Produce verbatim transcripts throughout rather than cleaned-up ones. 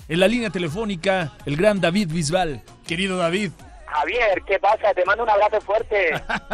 En la línea telefónica, el gran David Bisbal. Querido David. Javier, ¿qué pasa? Te mando un abrazo fuerte.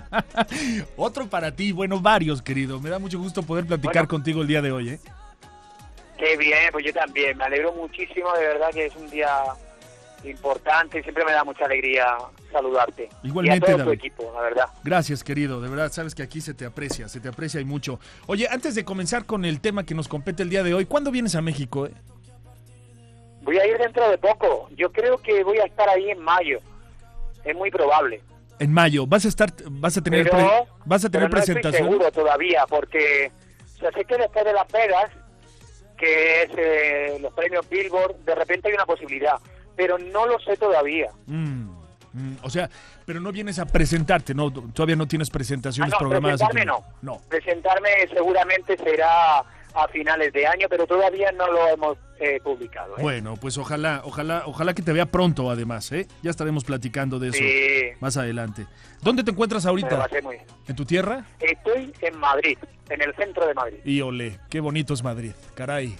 Otro para ti, bueno, varios, querido. Me da mucho gusto poder platicar bueno, contigo el día de hoy, ¿eh? Qué bien, pues yo también. Me alegro muchísimo, de verdad que es un día importante y siempre me da mucha alegría saludarte. Igualmente, y a todo David. Tu equipo, la verdad. Gracias, querido. De verdad, sabes que aquí se te aprecia, se te aprecia y mucho. Oye, antes de comenzar con el tema que nos compete el día de hoy, ¿cuándo vienes a México, eh? Voy a ir dentro de poco. Yo creo que voy a estar ahí en mayo. Es muy probable. En mayo, vas a estar, vas a tener, pero, pre, vas a tener pero no presentación. Estoy seguro todavía, porque o sea, sé que después de Las Vegas, que es eh, los premios Billboard, de repente hay una posibilidad, pero no lo sé todavía. Mm, mm, o sea, pero no vienes a presentarte, no, todavía no tienes presentaciones ah, no, programadas. Presentarme no. no. Presentarme seguramente será a finales de año, pero todavía no lo hemos eh, publicado. ¿eh? Bueno, pues ojalá, ojalá, ojalá que te vea pronto, además, ¿eh? Ya estaremos platicando de eso sí. más adelante. ¿Dónde te encuentras ahorita? Va a ser muy... ¿En tu tierra? Estoy en Madrid, en el centro de Madrid. Y olé, qué bonito es Madrid, caray.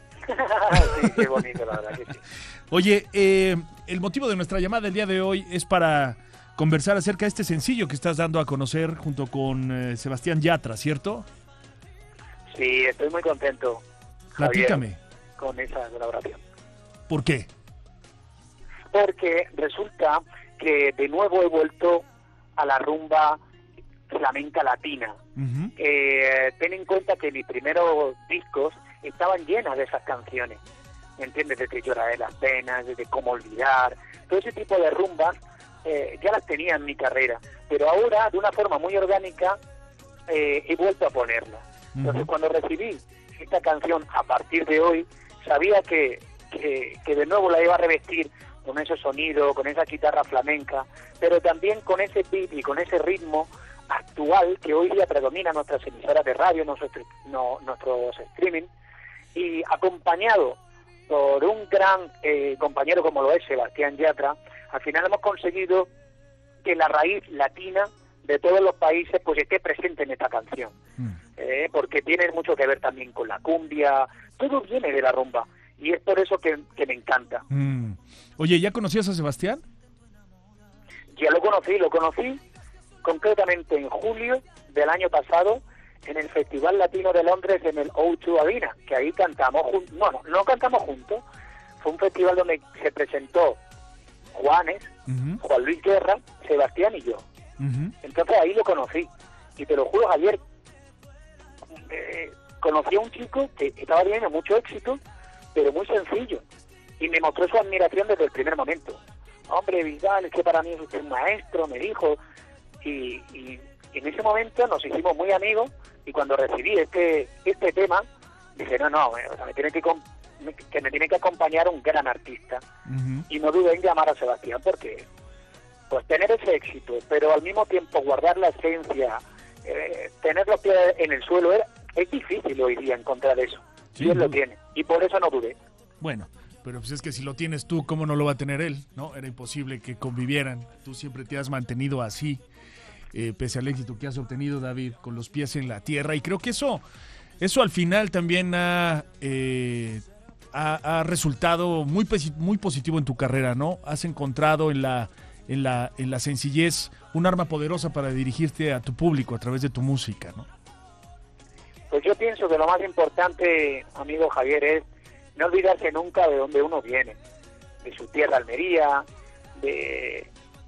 Sí, qué bonito, la verdad que sí. Oye, eh, el motivo de nuestra llamada el día de hoy es para conversar acerca de este sencillo que estás dando a conocer junto con eh, Sebastián Yatra, ¿cierto? Sí, estoy muy contento. Platícame. Javier, con esa colaboración. ¿Por qué? Porque resulta que de nuevo he vuelto a la rumba flamenca latina. Uh-huh. Eh, ten en cuenta que mis primeros discos estaban llenas de esas canciones. ¿Me entiendes? Desde Llorar de las Penas, desde Cómo Olvidar, todo ese tipo de rumbas eh, ya las tenía en mi carrera. Pero ahora, de una forma muy orgánica, eh, he vuelto a ponerlas. Entonces, uh-huh. cuando recibí esta canción, a partir de hoy, sabía que, que, que de nuevo la iba a revestir con ese sonido, con esa guitarra flamenca, pero también con ese beat y con ese ritmo actual que hoy día predomina en nuestras emisoras de radio, nuestros, no, nuestros streaming, y acompañado por un gran eh, compañero como lo es Sebastián Yatra, al final hemos conseguido que la raíz latina de todos los países pues esté presente en esta canción, mm. eh, porque tiene mucho que ver también con la cumbia, todo viene de la rumba, y es por eso que, que me encanta. Mm. Oye, ¿ya conocías a Sebastián? Ya lo conocí, lo conocí concretamente en julio del año pasado, en el Festival Latino de Londres, en el O dos Arena, que ahí cantamos juntos, bueno, no cantamos juntos, fue un festival donde se presentó Juanes, uh-huh. Juan Luis Guerra, Sebastián y yo. Uh-huh. Entonces ahí lo conocí, y te lo juro, Javier, eh, conocí a un chico que estaba teniendo mucho éxito, pero muy sencillo, y me mostró su admiración desde el primer momento. Hombre, Vidal, es que para mí es usted un maestro, me dijo, y, y en ese momento nos hicimos muy amigos, y cuando recibí este este tema, dije, no, no, o sea, me tiene que, que me tiene que acompañar un gran artista, uh-huh. y no dudé en llamar a Sebastián, porque pues tener ese éxito, pero al mismo tiempo guardar la esencia, eh, tener los pies en el suelo, es, es difícil hoy día encontrar eso, sí, y él no. lo tiene, y por eso no dudé. Bueno, pero pues es que si lo tienes tú, ¿cómo no lo va a tener él? ¿No? Era imposible que convivieran, tú siempre te has mantenido así, eh, pese al éxito que has obtenido, David, con los pies en la tierra, y creo que eso, eso al final también ha... Eh, ha, ha resultado muy, muy positivo en tu carrera, ¿no? Has encontrado en la... En la, en la sencillez, un arma poderosa para dirigirte a tu público a través de tu música, ¿no? Pues yo pienso que lo más importante, amigo Javier, es no olvidarse nunca de dónde uno viene, de su tierra Almería, de,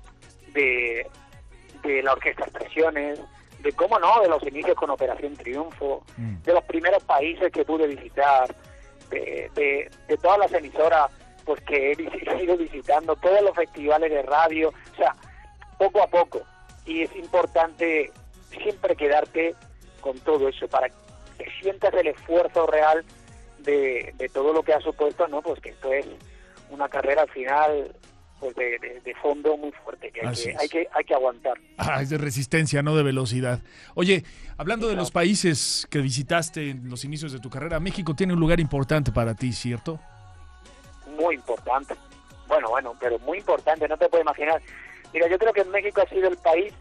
de, de la Orquesta Expresiones, de cómo no, de los inicios con Operación Triunfo, mm. de los primeros países que pude visitar, de, de, de todas las emisoras pues que he ido visitando, todos los festivales de radio, o sea, poco a poco, y es importante siempre quedarte con todo eso para que sientas el esfuerzo real de, de todo lo que ha supuesto, ¿no? Pues que esto es una carrera al final pues de, de, de fondo muy fuerte, que hay que, hay que hay que aguantar. Ah, es de resistencia, no de velocidad. Oye, hablando de los países que visitaste en los inicios de tu carrera, México tiene un lugar importante para ti, ¿cierto? Muy importante, bueno, bueno, pero muy importante, no te puedes imaginar. Mira, yo creo que México ha sido el país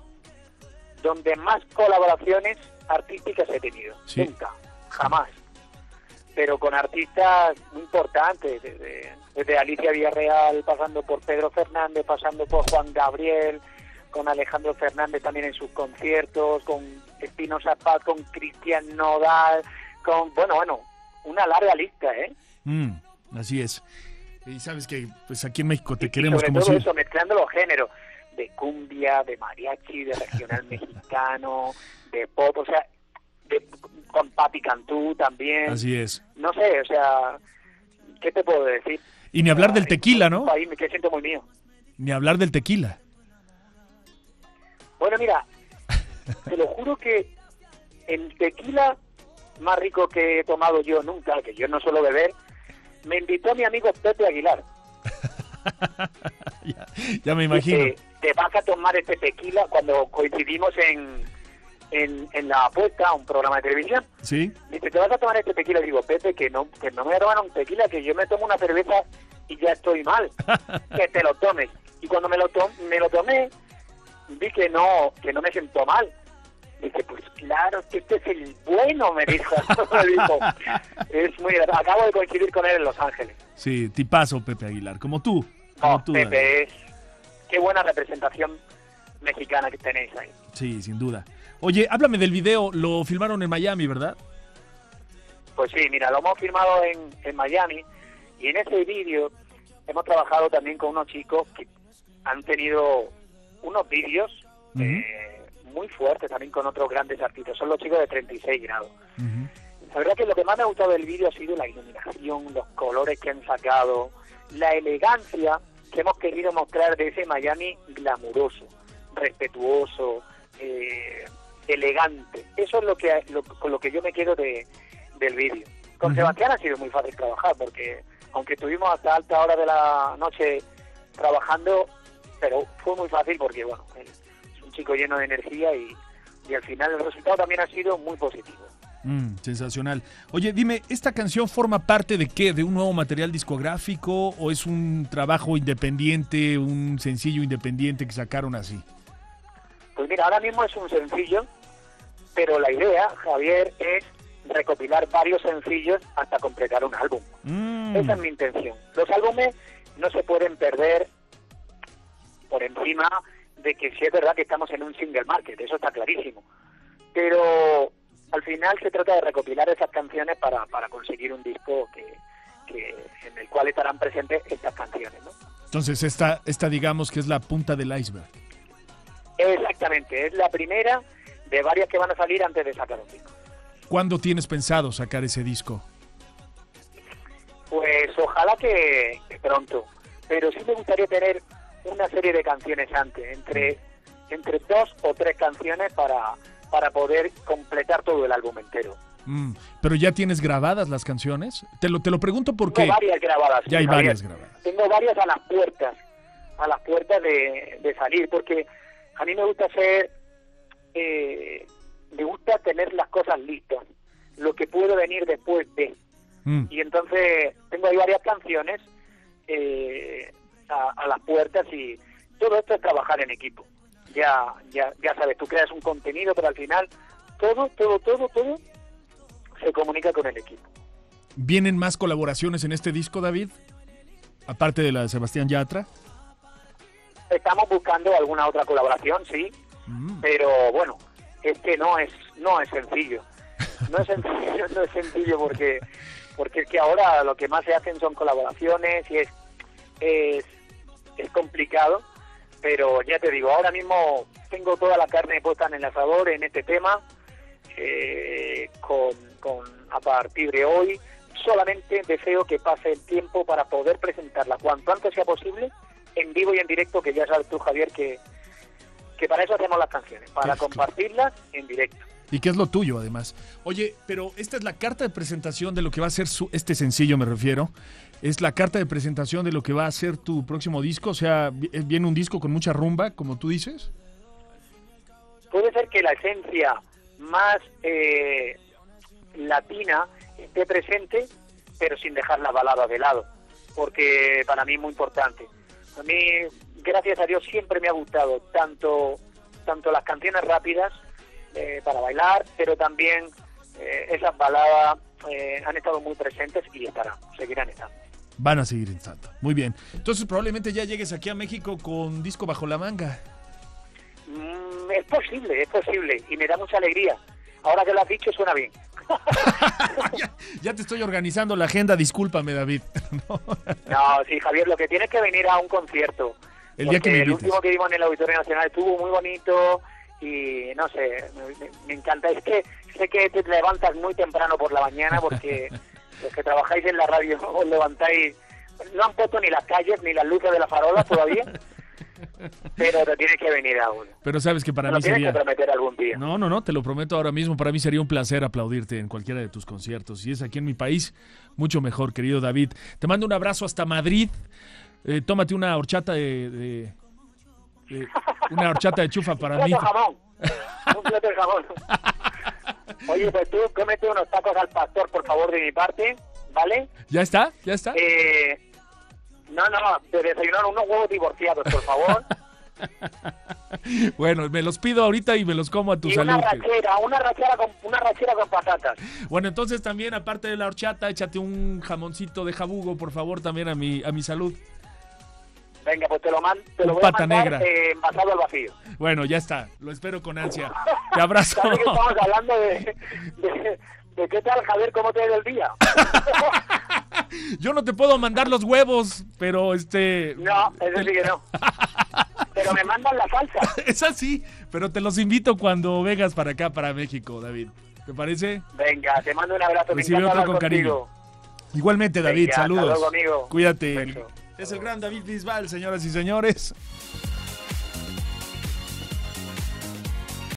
donde más colaboraciones artísticas he tenido, sí. Nunca, jamás. pero con artistas muy importantes, desde, desde Alicia Villarreal, pasando por Pedro Fernández, pasando por Juan Gabriel, con Alejandro Fernández también en sus conciertos, con Espinosa Paz, con Cristian Nodal, con, bueno, bueno, una larga lista, ¿eh? Mm, así es. Y sabes que pues aquí en México te y, queremos y sobre como todo si... eso, mezclando los géneros, de cumbia, de mariachi, de regional mexicano, de pop, o sea, de, con Papi Cantú también. Así es. No sé, o sea, ¿qué te puedo decir? Y ni hablar o sea, del tequila, un ¿no? país que siento muy mío. Ni hablar del tequila. Bueno, mira, te lo juro que el tequila más rico que he tomado yo nunca, que yo no suelo beber, me invitó mi amigo Pepe Aguilar. ya, ya me imagino. Dice, te vas a tomar este tequila cuando coincidimos en, en, en La Apuesta, un programa de televisión. Sí. Dice, te vas a tomar este tequila. Digo, Pepe, que no, que no me voy a tomar un tequila, que yo me tomo una cerveza y ya estoy mal. Que te lo tomes. Y cuando me lo, to me lo tomé, vi que no, que no me siento mal. Dice, pues claro, que este es el bueno, me dijo. me dijo. Es muy agradable. Acabo de coincidir con él en Los Ángeles. Sí, tipazo Pepe Aguilar, como tú. Como No, tú, Pepe David. es... Qué buena representación mexicana que tenéis ahí. Sí, sin duda. Oye, háblame del video, lo filmaron en Miami, ¿verdad? Pues sí, mira, lo hemos filmado en, en Miami y en ese vídeo hemos trabajado también con unos chicos que han tenido unos vídeos Uh-huh. eh, muy fuertes también con otros grandes artistas. Son los chicos de treinta y seis grados. Uh-huh. La verdad que lo que más me ha gustado del vídeo ha sido la iluminación, los colores que han sacado, la elegancia que hemos querido mostrar de ese Miami glamuroso, respetuoso, eh, elegante. Eso es lo que lo, con lo que yo me quedo de, del vídeo. Con uh-huh. Sebastián ha sido muy fácil trabajar, porque aunque estuvimos hasta alta hora de la noche trabajando, pero fue muy fácil porque, bueno, él es un chico lleno de energía y, y al final el resultado también ha sido muy positivo. Mm, sensacional. Oye, dime, ¿esta canción forma parte de qué? ¿De un nuevo material discográfico o es un trabajo independiente, un sencillo independiente que sacaron así? Pues mira, ahora mismo es un sencillo, pero la idea, Javier, es recopilar varios sencillos hasta completar un álbum. Mm. Esa es mi intención. Los álbumes no se pueden perder por encima de que sí es verdad que estamos en un single market, eso está clarísimo. Pero al final se trata de recopilar esas canciones para, para conseguir un disco que, que en el cual estarán presentes estas canciones, ¿no? Entonces esta, esta digamos que es la punta del iceberg. Exactamente, es la primera de varias que van a salir antes de sacar un disco. ¿Cuándo tienes pensado sacar ese disco? Pues ojalá que, que pronto, pero sí me gustaría tener una serie de canciones antes, entre, entre dos o tres canciones para... para poder completar todo el álbum entero. Mm, ¿pero ya tienes grabadas las canciones? Te lo, te lo pregunto porque... Tengo varias grabadas. Ya hay Javier. varias grabadas. Tengo varias a las puertas, a las puertas de, de salir, porque a mí me gusta hacer... Eh, me gusta tener las cosas listas, lo que puede venir después de. Mm. Y entonces tengo ahí varias canciones eh, a, a las puertas y todo esto es trabajar en equipo. Ya, ya, ya sabes, tú creas un contenido, pero al final todo, todo, todo, todo se comunica con el equipo. ¿Vienen más colaboraciones en este disco, David? Aparte de la de Sebastián Yatra. Estamos buscando alguna otra colaboración, sí, mm. pero bueno, es que no es, no es sencillo. No es sencillo, no es sencillo porque, porque es que ahora lo que más se hacen son colaboraciones y es, es, es complicado. Pero ya te digo, ahora mismo tengo toda la carne puesta en el asador en este tema, eh, con, con a partir de hoy solamente deseo que pase el tiempo para poder presentarla cuanto antes sea posible, en vivo y en directo, que ya sabes tú, Javier, que, que para eso hacemos las canciones, para compartirlas en directo. Y que es lo tuyo, además. Oye, pero esta es la carta de presentación de lo que va a ser su, este sencillo, me refiero. Es la carta de presentación de lo que va a ser tu próximo disco. O sea, ¿viene un disco con mucha rumba, como tú dices? Puede ser que la esencia más eh, latina esté presente, pero sin dejar la balada de lado. Porque para mí es muy importante. A mí, gracias a Dios, siempre me ha gustado tanto, tanto las canciones rápidas, Eh, para bailar, pero también eh, esas baladas eh, han estado muy presentes y estarán, seguirán estando. Van a seguir estando. Muy bien. Entonces probablemente ya llegues aquí a México con disco bajo la manga. Mm, es posible, es posible. Y me da mucha alegría. Ahora que lo has dicho, suena bien. ya, ya te estoy organizando la agenda, discúlpame, David. no. no, sí, Javier, lo que tienes que venir a un concierto. El día que me el último que vimos en el Auditorio Nacional estuvo muy bonito y no sé, me, me encanta. Es que sé que te levantas muy temprano por la mañana porque los que trabajáis en la radio os levantáis, no han puesto ni las calles ni las luces de la farola todavía, pero te tienes que venir a uno. Pero sabes que para te mí lo tienes sería... que prometer algún día. No, no, no, te lo prometo ahora mismo. Para mí sería un placer aplaudirte en cualquiera de tus conciertos. Si es aquí en mi país, mucho mejor, querido David. Te mando un abrazo hasta Madrid. Eh, tómate una horchata de, de, de una horchata de chufa para un mí. plato de jamón. Un plato de jamón. Oye, pues tú cómete unos tacos al pastor, por favor, de mi parte, ¿vale? ¿Ya está? ¿Ya está? Eh, no, no, de desayunar unos huevos divorciados, por favor. Bueno, me los pido ahorita y me los como a tu y salud. Una rachera, una rachera con una rachera con patatas. Bueno, entonces también, aparte de la horchata, échate un jamoncito de jabugo, por favor, también a mi, a mi salud. Venga, pues te lo, man, te lo Un voy pata a mandar negra. Eh, envasado al vacío. Bueno, ya está. Lo espero con ansia. Te abrazo. ¿Sabes que estamos hablando de, de, de qué tal, Javier, cómo te ha ido el día? Yo no te puedo mandar los huevos, pero este... No, eso sí que no. Pero me mandan la salsa. Es así, pero te los invito cuando vengas para acá, para México, David. ¿Te parece? Venga, te mando un abrazo. Recibe me encanta otro hablar con contigo. cariño. Igualmente, David, Venga, saludos. hasta luego, amigo. Cuídate. Beso. Es el gran David Bisbal, señoras y señores.